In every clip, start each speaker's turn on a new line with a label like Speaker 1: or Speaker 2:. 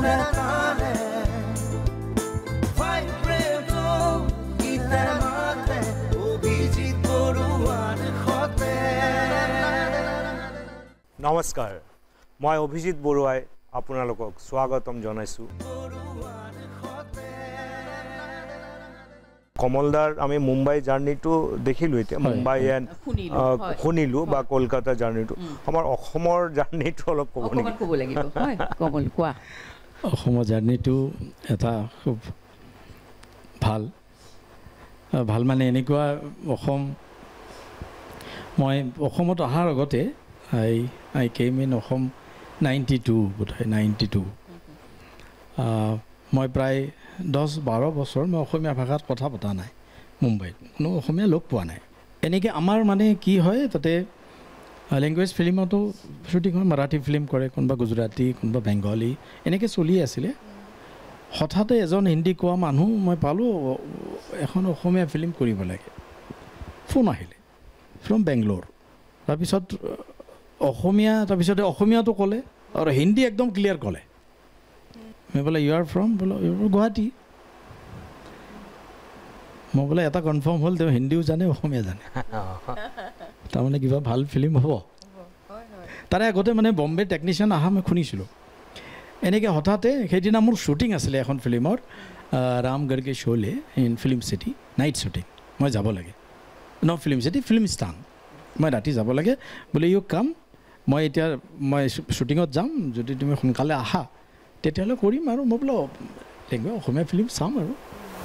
Speaker 1: নমস্কাৰ মই অভিজিত বৰুৱাই আপোনালোকক স্বাগতম জনাইছো কমলদাৰ আমি মুম্বাই জাৰ্নিটো দেখিলো এতিয়া মুম্বাই এণ্ড শুনিলো বা কলকাতা জাৰ্নিটো আমাৰ অসমৰ জাৰ্নিটো অলপ ক'ব লাগিব
Speaker 2: হয় কমল কোৱা
Speaker 3: অসমৰ জাৰ্নিটো এটা খুব ভাল মানে এনেকুৱা মই অসমত অহাৰ আগতে I came in Assam 92 বোধহয় 92 মই প্ৰায় 10-12 বছৰ মই অসমীয়া ভাষাত কথা পতা নাই মুম্বাইত কোনো অসমীয়া লোক পোৱা নাই এনেকৈ আমাৰ মানে কি হয় তাতে লেংগুৱেজ ফিল্মতো শ্বুটিং হয় মাৰাঠী ফিল্ম কৰে কোনোবা গুজৰাটী কোনোবা বেংগলী এনেকৈ চলি আছিলে হঠাতে এজন হিন্দী কোৱা মানুহ মই পালোঁ এখন অসমীয়া ফিল্ম কৰিব লাগে ফোন আহিলে ফ্ৰম বেংগলোৰ তাৰপিছত অসমীয়াটো ক'লে আৰু হিন্দী একদম ক্লিয়াৰ ক'লে মই বোলে ইউ আৰ ফ্ৰম বোলো গুৱাহাটী মই বোলে এটা কনফাৰ্ম হ'ল তেওঁ হিন্দীও জানে অসমীয়া জানে তাৰমানে কিবা ভাল ফিল্ম হ'ব তাৰে আগতে মানে বম্বে টেকনিচিয়ান অহা মই শুনিছিলোঁ এনেকৈ হঠাতে সেইদিনা মোৰ শ্বুটিং আছিলে এখন ফিল্মৰ ৰামগড়কে শ্ব'লে in film city night shooting মই যাব লাগে ফিল্ম চিটি ফিল্ম স্থান মই ৰাতি যাব লাগে বোলে ইউ কাম মই শ্বুটিঙত যাম যদি তুমি সোনকালে আহা তেতিয়াহ'লে কৰিম আৰু মই বোলে অসমীয়া ফিল্ম চাম আৰু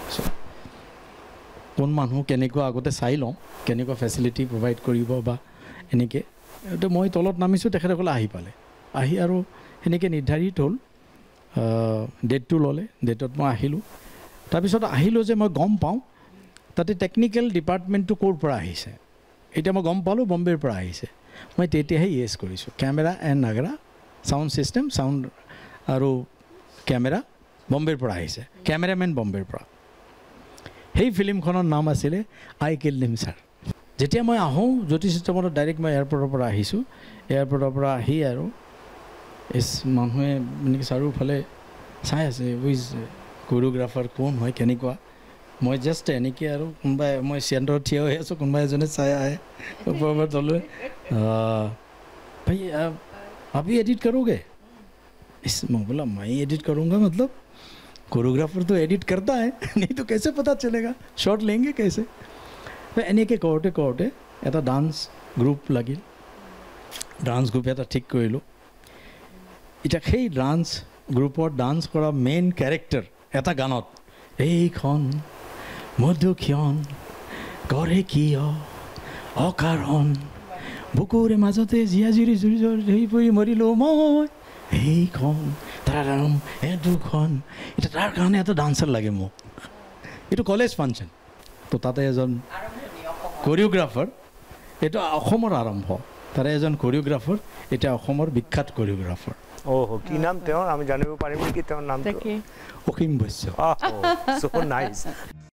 Speaker 3: কোন মানুহ কেনেকুৱা আগতে চাই লওঁ কেনেকুৱা ফেচিলিটি প্ৰভাইড কৰিব বা এনেকৈ এইটো মই তলত নামিছোঁ তেখেতসকলে আহি পালে আহি আৰু সেনেকৈ নিৰ্ধাৰিত হ'ল ডেটটো ল'লে ডেটত মই আহিলোঁ তাৰপিছত আহিলোঁ যে মই গম পাওঁ তাতে টেকনিকেল ডিপাৰ্টমেণ্টটো ক'ৰ পৰা আহিছে এতিয়া মই গম পালোঁ বম্বেৰ পৰা আহিছে মই তেতিয়াহে ইয়েছ কৰিছোঁ camera and Nagra sound system sound আৰু কেমেৰা বম্বেৰ পৰা আহিছে কেমেৰামেন বম্বেৰ পৰা সেই ফিল্মখনৰ নাম আছিলে আই কিল্ড হিম ছাৰ যেতিয়া মই আহোঁ জ্যোতি চিষ্টেমত ডাইৰেক্ট মই এয়াৰপৰ্টৰ পৰা আহিছোঁ এয়াৰপৰ্টৰ পৰা আহি আৰু মানুহে এনেকৈ চাৰিওফালে চাই আছে উইজ কোৰিঅ'গ্ৰাফাৰ কোন হয় কেনেকুৱা মই জাষ্ট এনেকৈ আৰু কোনোবাই মই চেণ্টাৰত থিয় হৈ আছোঁ কোনোবা এজনে চাই আহে ওপৰৰ তললৈ भाई आप ही एडिट करोगे मैं बोला मैं एडिट करूँगा मतलब कोरियोग्राफर तो एडिट करता है नहीं तो कैसे पता चलेगा शॉट लेंगे कैसे तो এনেকৈ কৰোঁতে এটা ডান্স গ্ৰুপ লাগিল ডান্স গ্ৰুপ এটা ঠিক কৰিলোঁ এতিয়া সেই ডান্স গ্ৰুপৰ ডান্স কৰা মেইন কেৰেক্টাৰ এটা গানত এইখন মধুক্ষণ কৰে কিয় অকাৰণ বুকুৰে মাজতে জীয়া জুৰি জুৰি ধৰি পৰি মৰিলোঁ মই এইখন তাৰাম দুখন এতিয়া তাৰ কাৰণে এটা ডান্সাৰ লাগে মোক এইটো কলেজ ফাংচন তো তাতে এজন কোৰিঅ'গ্ৰাফাৰ এইটো অসমৰ আৰম্ভ তাৰে এজন কোৰিঅ'গ্ৰাফাৰ এতিয়া অসমৰ বিখ্যাত কোৰিঅ'গ্ৰাফাৰ
Speaker 1: কি নাম তেওঁৰ আমি জানিব পাৰিম নেকি তেওঁৰ নামটো
Speaker 3: অসীম বৈশ্য
Speaker 1: সো নাইস